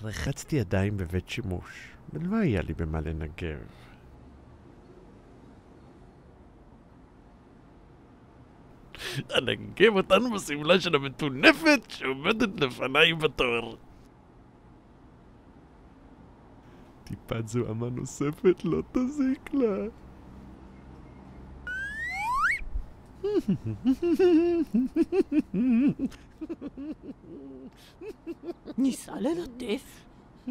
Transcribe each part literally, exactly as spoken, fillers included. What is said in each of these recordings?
רחצתי ידיים בבית שימוש, ולא היה לי במה לנגב. אנגב אותנו בסמלה של המטונפת שעומדת לפניי בתור. טיפת זוהמה נוספת לא תזיק לה. ניסה ללטף.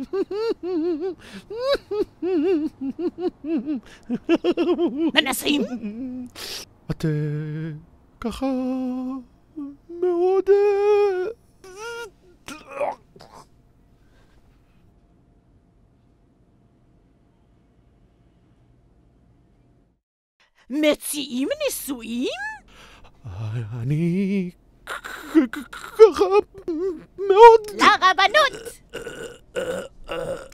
מנסים. את ככה מאוד מציעים נישואים? אני ככה מאוד לרבנות!